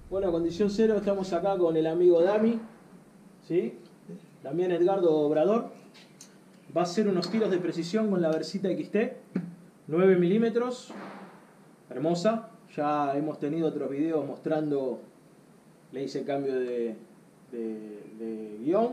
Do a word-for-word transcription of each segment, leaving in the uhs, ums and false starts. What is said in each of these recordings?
Bueno, condición cero, estamos acá con el amigo Dami, ¿sí? También Edgardo Obrador. Va a hacer unos tiros de precisión con la Versita X T, nueve milímetros, hermosa. Ya hemos tenido otros videos mostrando, le hice cambio de, de, de guión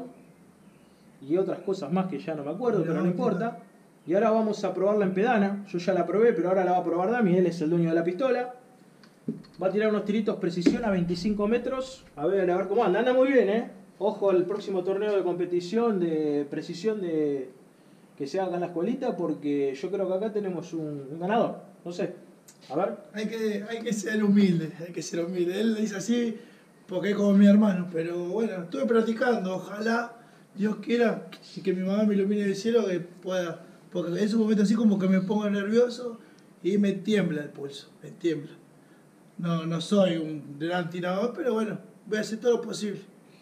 y otras cosas más que ya no me acuerdo, pero no importa. Y ahora vamos a probarla en pedana. Yo ya la probé, pero ahora la va a probar Dami, él es el dueño de la pistola. Va a tirar unos tiritos precisión a veinticinco metros. A ver, a ver cómo anda. Anda muy bien, ¿eh? Ojo al próximo torneo de competición de precisión de que se haga en la escuelita, porque yo creo que acá tenemos un, un ganador. No sé. A ver. Hay que, hay que ser humilde, hay que ser humilde. Él dice así porque es como mi hermano. Pero bueno, estuve practicando. Ojalá Dios quiera y que mi mamá me ilumine del cielo que pueda. Porque es un momento así como que me pongo nervioso y me tiembla el pulso. Me tiembla. No, no soy un gran tirador, pero bueno, voy a hacer todo lo posible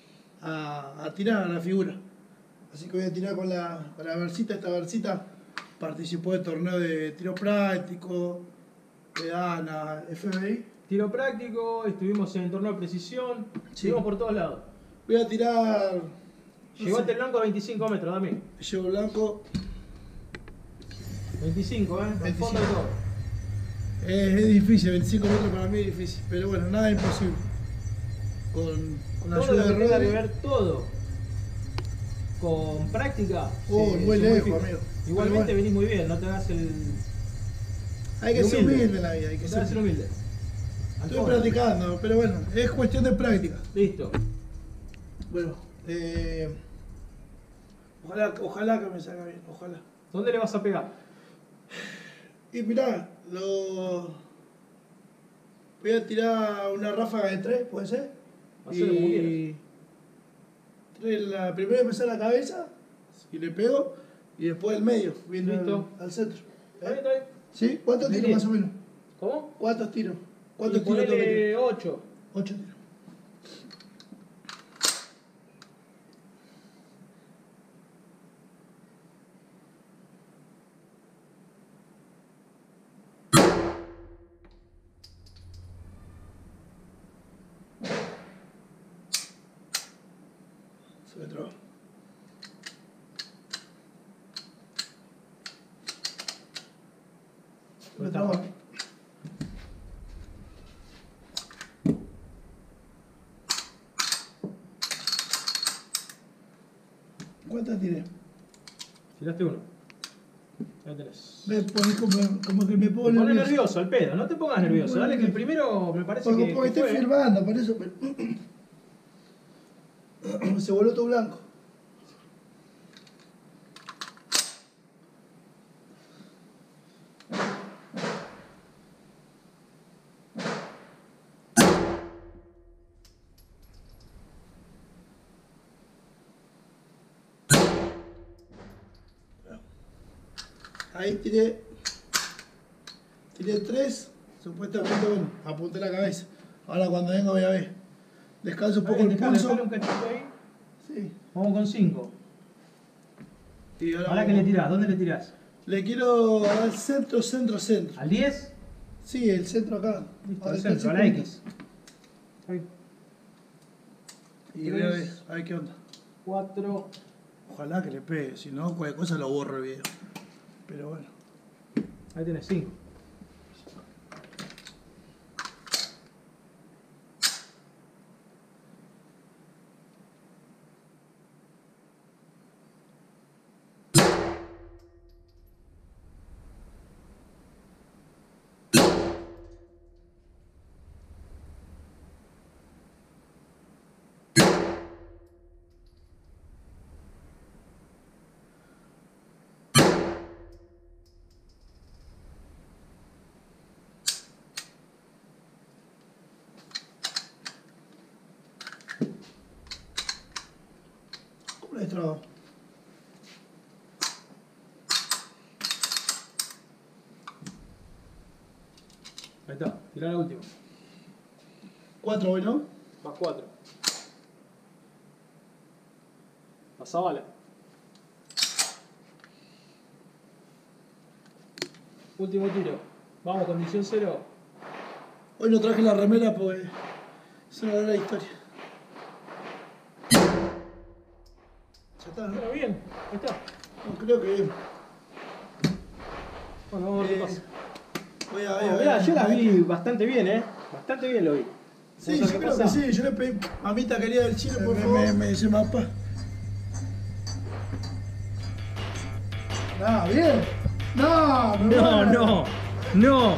a, a tirar a la figura. Así que voy a tirar con la, con la Versita. Esta Versita participó de torneo de tiro práctico, pedana, F B I. Tiro práctico, estuvimos en el torneo de precisión, Sí. estuvimos por todos lados. Voy a tirar... No Llevaste sé, el blanco a veinticinco metros, Dami. llevo blanco. veinticinco, ¿eh? Al fondo de todo. Es, es difícil, veinticinco metros para mí es difícil, pero bueno, nada es imposible. Con, con la Todo ayuda lo que de tenga que Rodri. ver todo con práctica. Oh, se- muy se lejos, modifica. amigo. Igualmente Pero bueno, venís muy bien, no te hagas el. hay que el ser humilde en la vida, hay que No te ser hagas el humilde. Al Estoy fondo. practicando, pero bueno, es cuestión de práctica. Listo. Bueno, eh, ojalá, ojalá que me salga bien, ojalá. ¿Dónde le vas a pegar? Y mirá, lo... voy a tirar una ráfaga de tres, ¿puede ser? Hacelo como Y tres, la primera empezar la cabeza y le pego, y después el medio, viendo Listo. al, al centro. ¿Está bien, ¿Eh? está bien? ¿Sí? ¿Cuántos Bien. tiros más o menos? ¿Cómo? ¿Cuántos tiros? Y ¿Cuántos tiros tengo que tirar? ponele ocho. Ocho tiros. Se me trabó. Se me trabó. ¿Cuántas tiré? Tiraste uno. Ya tenés. Me pones como, como que me pongo Te pones nervioso. nervioso al pedo, no te pongas nervioso. Dale que el primero me parece Porque, que. porque que estoy fue. firmando, por eso. Pero... se voló todo blanco. Ahí tiré, tiré tres, supuestamente, bueno, apunté la cabeza. Ahora cuando venga voy a ver. Descanso un poco el Dejale, pulso. dejale un cachito ahí. Sí. Vamos con cinco. Y ahora ¿Ahora vamos- que le tirás? ¿Dónde le tirás? Le quiero al centro, centro, centro. ¿Al diez? Sí, el centro acá. Listo, Ahora al está el centro, a la circulito. X. Ahí. Y voy a ver, a ver qué onda. cuatro. Ojalá que le pegue, si no, cualquier cosa lo borro el video. Pero bueno. Ahí tenés cinco. ¿Cómo le trabo? Ahí está, tirá la última. Cuatro, bueno. Más cuatro. Pasa bala. Último tiro. Vamos, condición cero. Hoy no traje la remera porque Es una gran historia. Ya está, ¿no? Pero bien, ahí está. No, creo que bien. Bueno, vamos a ver qué Eh, pasa. Voy a, voy a Bueno, ver. mirá, yo la Ay, vi bastante bien, ¿eh? Bastante bien lo vi. Sí, ¿Vos yo sabés qué creo pasa? que sí. Yo le pedí, mamita quería del chile, por Me- favor. me- me dice mapa. Ah, bien. No, No, no, no.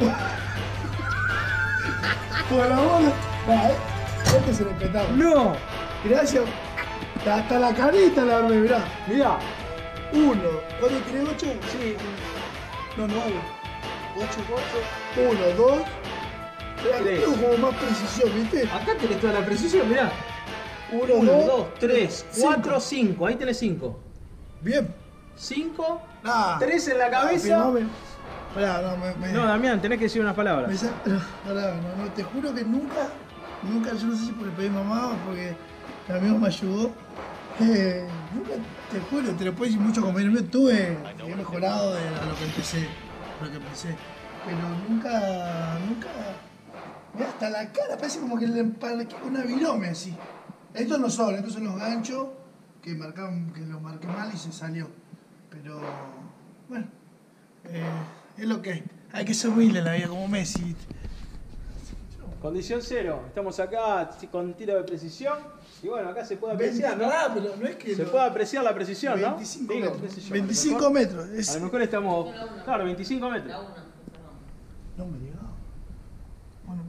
Por la bola. Ah, eh, este es el espectáculo. No. Gracias. Hasta la carita la armé, mirá. Mirá. Uno. ¿Cuánto tiene ocho? Sí. No, nueve. Ocho, ocho. Uno, dos. Pero Tres. tengo como más precisión, ¿viste? Acá tenés toda la precisión, mirá. Uno, Uno, dos. dos, tres, cinco. cuatro, cinco. Ahí tenés cinco. Bien. Cinco, Ah. tres en la Ah, cabeza. no, me... Pará, no, me... me... No, Damián, tenés que decir unas palabras. Me sa- no, pará, no, no, te juro que nunca, nunca, yo no sé si porque pedí mamá o porque mi amigo me ayudó. Eh, nunca, te juro, te lo puedo decir mucho como yo tuve, he mejorado de a lo que empecé, a lo que empecé. Pero nunca, nunca, mira, hasta la cara parece como que le empalqué una virome así. Estos no son, estos son los ganchos que marcaron, que los marqué mal y se salió. Pero, bueno, eh, es lo que hay. Hay que ser humilde en la vida, como Messi. Condición cero. Estamos acá con tiro de precisión. Y bueno, acá se puede apreciar, ¿no? Ah, pero no es que Se lo- puede apreciar la precisión, ¿no? veinticinco Digo, metros. qué sé yo, veinticinco a lo mejor- metros. Es... A lo mejor estamos. Claro, veinticinco metros. No me digas. Bueno,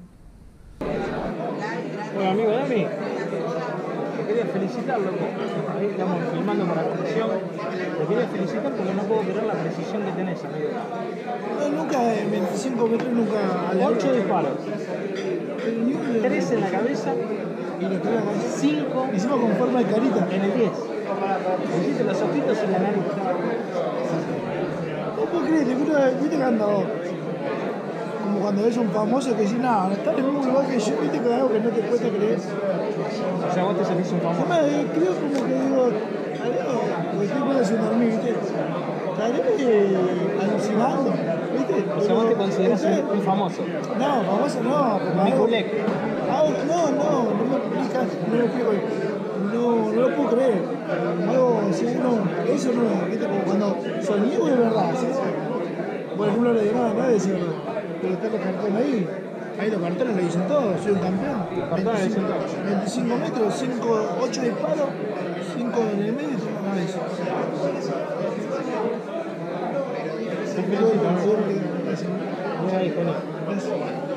Bueno, amigo Dami, te quería felicitar, loco. Ahí estamos filmando con la precisión. Te quería felicitar porque no puedo creer la precisión que tenés, amigo. no, nunca en veinticinco metros, nunca. Ocho disparos, Pero ni uno. tres en la cabeza, Y lo tengo con- cinco Hicimos con forma de carita. en el diez. Hiciste los ojitos y la nariz. No puedo creer, te juro, viste cuando. Como cuando ves a un famoso que dice, no, no está en el mismo lugar que yo, viste que algo que no te cuesta creer. O sea, vos te sentís un famoso. Además, eh, creo como que digo, algo, porque estoy bueno sin dormir, viste. Estaré eh, alucinando, viste. O sea, vos te considerás Pero, un, un famoso. No, famoso no, porque hago- Niculec. hago- no, no, no me explicas, no me explico. No, no lo puedo creer. Algo así, no, eso no, viste, como cuando soñé de verdad, ¿sí? Por ejemplo, no le digo nada, nadie dice verdad. Pero están los cartones ahí. Ahí los cartones lo dicen todos, soy un campeón. Los cartones dicen todo. veinticinco metros, cinco, ocho disparos, cinco en el medio y cinco en la cabeza. Te felicito, ¿no? Muy ahí, genial. Gracias.